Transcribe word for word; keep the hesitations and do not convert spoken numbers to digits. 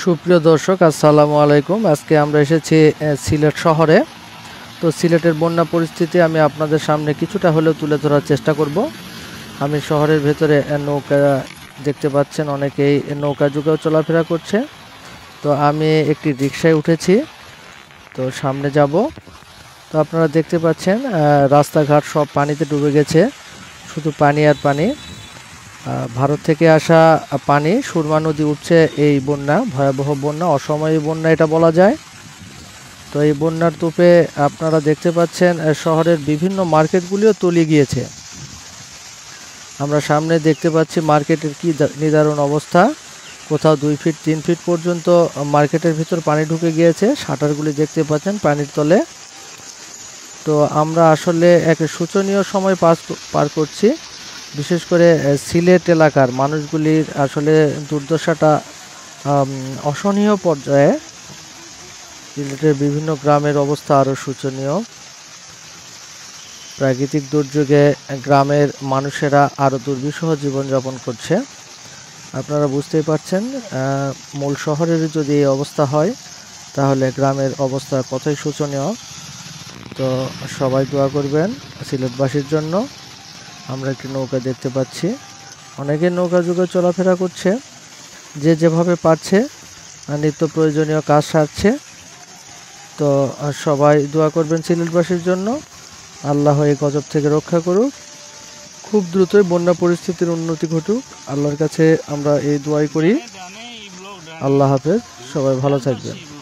সুপ্রিয় দর্শক আসসালামু আলাইকুম। আজকে আমরা এসেছি সিলেট শহরে। তো সিলেটের বন্যা পরিস্থিতি আমি আপনাদের সামনে কিছুটা হলেও তুলে ধরার চেষ্টা করব। আমি শহরের ভেতরে নৌকা দেখতে পাচ্ছেন, অনেকেই নৌকা যুগেও চলাফেরা করছে। তো আমি একটি রিকশায় উঠেছি, তো সামনে যাব। তো আপনারা দেখতে পাচ্ছেন রাস্তাঘাট সব পানিতে ডুবে গেছে, শুধু পানি আর পানি। ভারত থেকে আসা পানি সুরমা নদী উঠছে এই বন্যা, ভয়াবহ বন্যা, অসময়ে বন্যা এটা বলা যায়। তো এই বন্যার তোপে আপনারা দেখতে পাচ্ছেন শহরের বিভিন্ন মার্কেটগুলিও তলিয়ে গিয়েছে। আমরা সামনে দেখতে পাচ্ছি মার্কেটের কি নিদারুণ অবস্থা, কোথাও দুই ফিট তিন ফিট পর্যন্ত মার্কেটের ভিতর পানি ঢুকে গিয়েছে। শাটারগুলি দেখতে পাচ্ছেন পানির তলে। তো আমরা আসলে এক শোচনীয় সময় পাস পার করছি। বিশেষ করে সিলেট এলাকার মানুষগুলির আসলে দুর্দশাটা অসহনীয় পর্যায়ে। সিলেটের বিভিন্ন গ্রামের অবস্থা আরও শোচনীয়। প্রাকৃতিক দুর্যোগে গ্রামের মানুষেরা আরও দুর্বিষহ জীবনযাপন করছে। আপনারা বুঝতেই পারছেন, মূল শহরের যদি এই অবস্থা হয় তাহলে গ্রামের অবস্থা কতই শোচনীয়। তো সবাই দোয়া করবেন সিলেটবাসীর জন্য। আমরা একটি নৌকা দেখতে পাচ্ছি, অনেকে নৌকা যুগে চলাফেরা করছে, যে যেভাবে পারছে নিত্য প্রয়োজনীয় কাজ সারছে। তো সবাই দোয়া করবেন সিলেটবাসীর জন্য, আল্লাহ এই গজব থেকে রক্ষা করুক, খুব দ্রুতই বন্যা পরিস্থিতির উন্নতি ঘটুক। আল্লাহর কাছে আমরা এই দোয়াই করি। আল্লাহ হাফেজ, সবাই ভালো থাকবেন।